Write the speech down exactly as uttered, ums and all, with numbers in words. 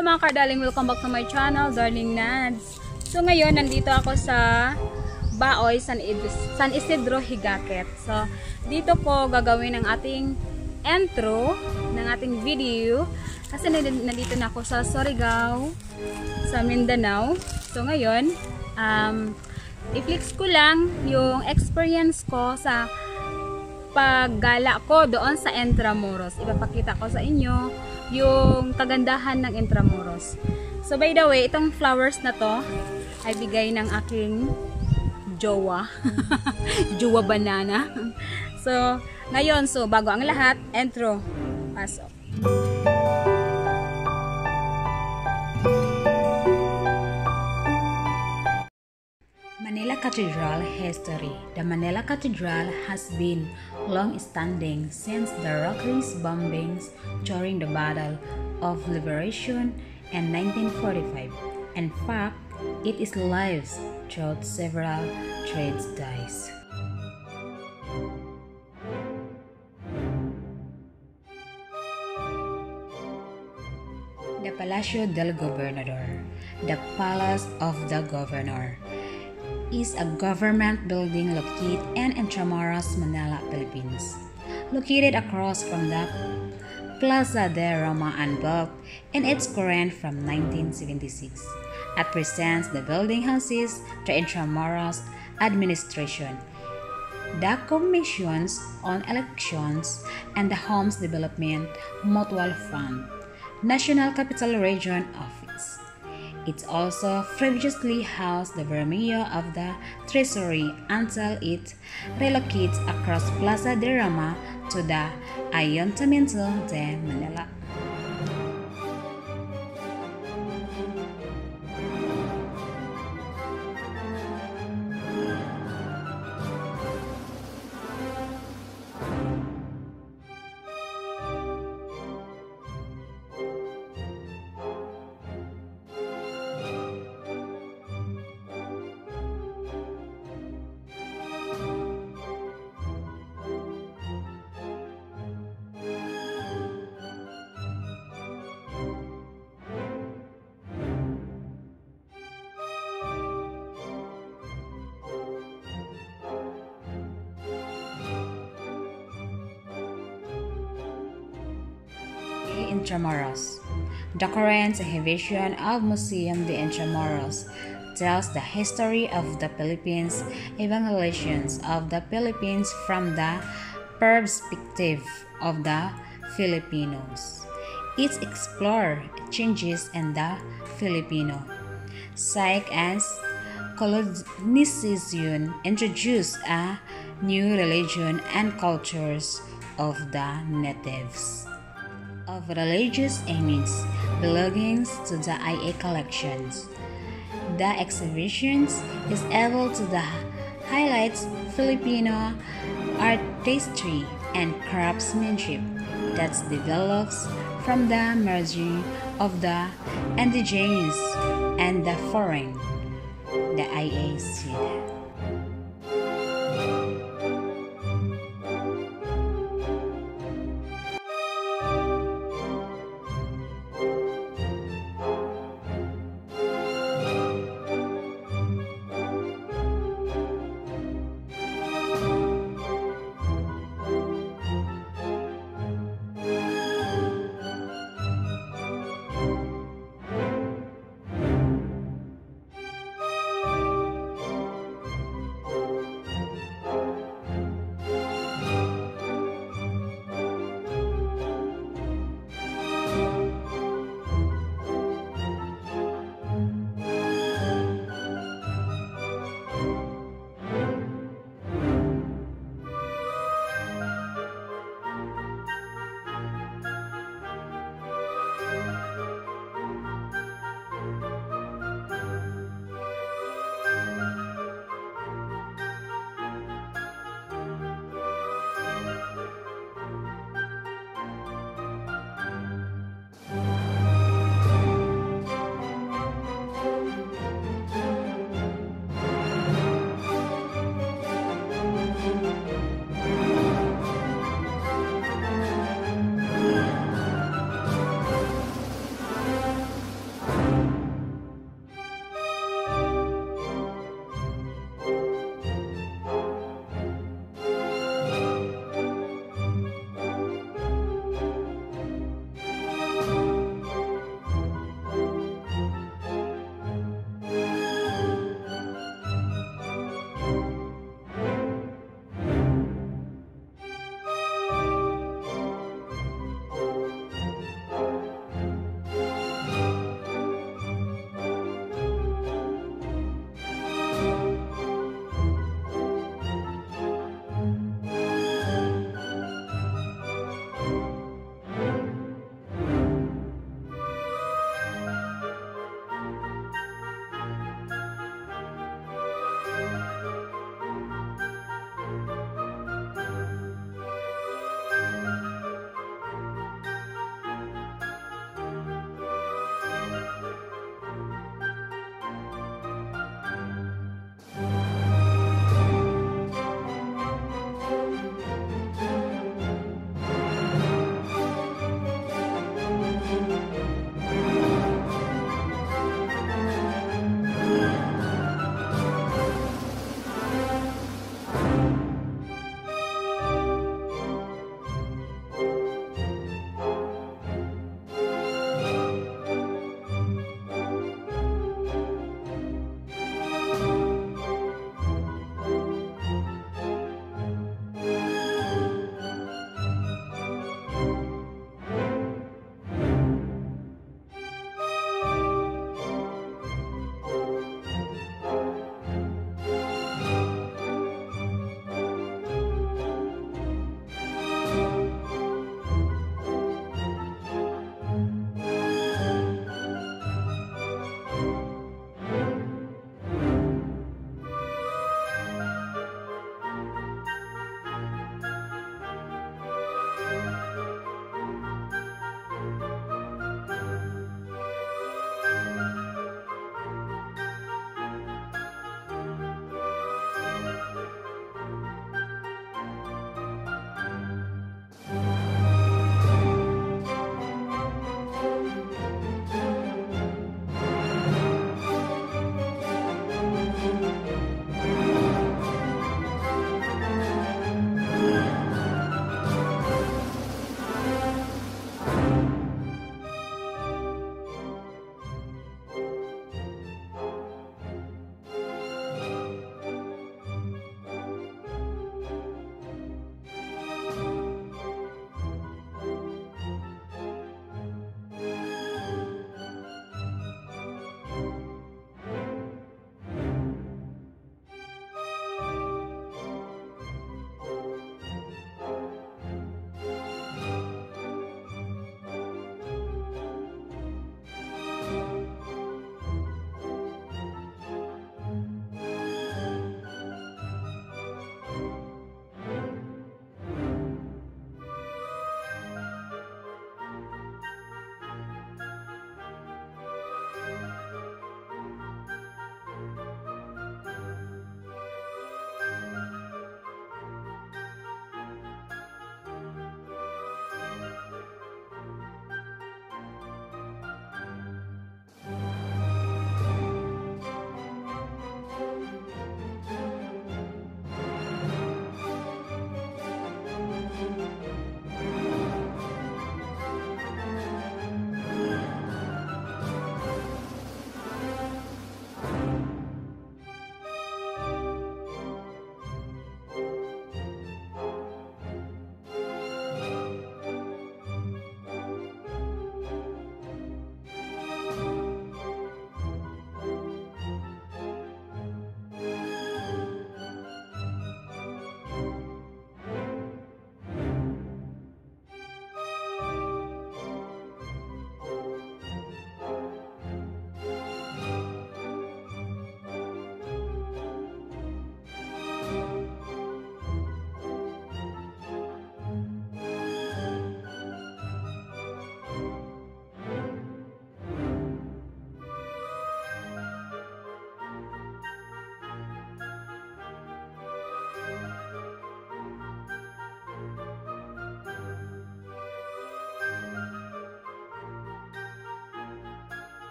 Hello mga kardaling, welcome back to my channel, Darling Nadz. So ngayon, nandito ako sa Baoy, San, San Isidro, Higaket. So dito ko gagawin ang ating intro ng ating video. Kasi nandito na ako sa Surigao, sa Mindanao. So ngayon, um, i-flex ko lang yung experience ko sa paggala ko doon sa Intramuros. Ipapakita ko sa inyo yung kagandahan ng Intramuros. So by the way, itong flowers na to ay bigay ng aking jowa. Jowa banana. So ngayon, so bago ang lahat, intro. Pasok. Manila Cathedral history. The Manila Cathedral has been long-standing since the ruthless bombings during the Battle of Liberation in nineteen forty-five. In fact, it is lives throughout several trades dies. The Palacio del Gobernador, the Palace of the Governor, is a government building located in Intramuros, Manila, Philippines. Located across from the Plaza de Roma and built in its current from nineteen seventy-six. At present, the building houses the Intramuros administration, the Commissions on Elections, and the Homes Development Mutual Fund, National Capital Region Office. It also previously housed the Bureau of the Treasury until it relocates across Plaza de Roma to the Ayuntamiento de Manila. Intramuros. The current exhibition of Museum de Intramuros tells the history of the Philippines, evaluations of the Philippines from the perspective of the Filipinos. It explores changes in the Filipino psyche as colonization introduced a new religion and cultures of the natives. Of religious images belonging to the I A collections. The exhibitions is able to the highlights Filipino artistry and craftsmanship that develops from the merging of the indigenous and the foreign. The I A student.